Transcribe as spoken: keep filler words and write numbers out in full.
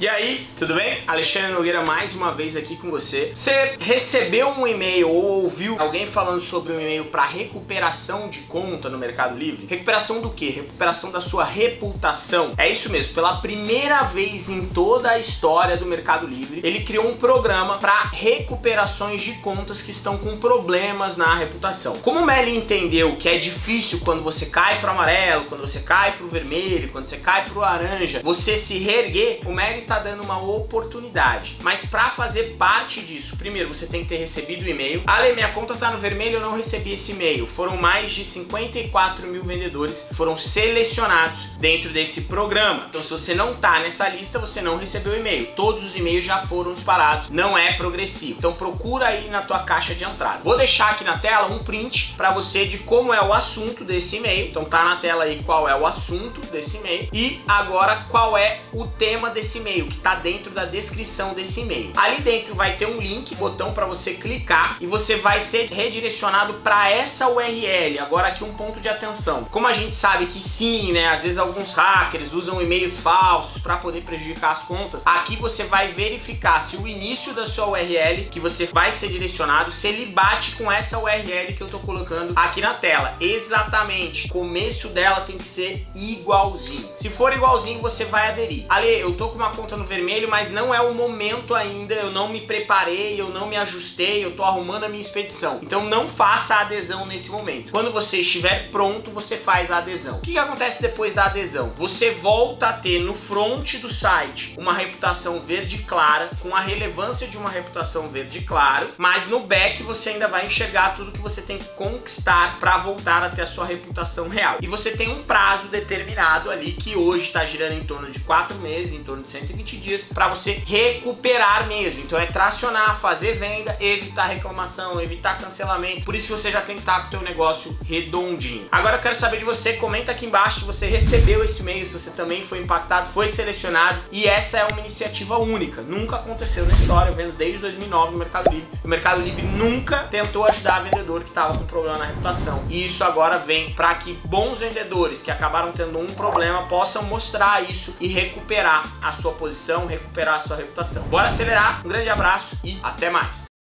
E aí, tudo bem? Alexandre Nogueira mais uma vez aqui com você. Você recebeu um e-mail ou ouviu alguém falando sobre um e-mail para recuperação de conta no Mercado Livre? Recuperação do quê? Recuperação da sua reputação. É isso mesmo, pela primeira vez em toda a história do Mercado Livre, ele criou um programa para recuperações de contas que estão com problemas na reputação. Como o Meli entendeu que é difícil quando você cai pro amarelo, quando você cai pro vermelho, quando você cai pro laranja, você se reerguer, o Meli tá dando uma oportunidade. Mas para fazer parte disso, primeiro você tem que ter recebido o e-mail. Ale, minha conta tá no vermelho, eu não recebi esse e-mail. Foram mais de cinquenta e quatro mil vendedores que foram selecionados dentro desse programa. Então se você não tá nessa lista, você não recebeu o e-mail. Todos os e-mails já foram disparados, não é progressivo. Então procura aí na tua caixa de entrada. Vou deixar aqui na tela um print para você de como é o assunto desse e-mail. Então tá na tela aí qual é o assunto desse e-mail e agora qual é o tema desse e-mail, que tá dentro da descrição desse e-mail. Ali dentro vai ter um link, botão para você clicar e você vai ser redirecionado para essa U R L. Agora aqui um ponto de atenção. Como a gente sabe que sim, né, às vezes alguns hackers usam e-mails falsos para poder prejudicar as contas, aqui você vai verificar se o início da sua U R L que você vai ser direcionado, se ele bate com essa U R L que eu tô colocando aqui na tela. Exatamente. O começo dela tem que ser igualzinho. Se for igualzinho, você vai aderir. Ale, eu tô com uma conta no vermelho, mas não é o momento ainda, eu não me preparei, eu não me ajustei, eu tô arrumando a minha expedição. Então não faça a adesão nesse momento. Quando você estiver pronto, você faz a adesão. O que que acontece depois da adesão? Você volta a ter no front do site uma reputação verde clara, com a relevância de uma reputação verde claro, mas no back você ainda vai enxergar tudo que você tem que conquistar para voltar a ter a sua reputação real. E você tem um prazo determinado ali, que hoje está girando em torno de quatro meses, em torno de cento e vinte dias, para você recuperar mesmo. Então é tracionar, fazer venda, evitar reclamação, evitar cancelamento. Por isso você já tem que estar com o teu negócio redondinho. Agora eu quero saber de você, comenta aqui embaixo se você recebeu esse e-mail, se você também foi impactado, foi selecionado. E essa é uma iniciativa única, nunca aconteceu na história, eu vendo desde dois mil e nove no Mercado Livre. O Mercado Livre nunca tentou ajudar vendedor que estava com problema na reputação. E isso agora vem para que bons vendedores que acabaram tendo um problema possam mostrar isso e recuperar a sua posição, recuperar a sua reputação. Bora acelerar, um grande abraço e até mais!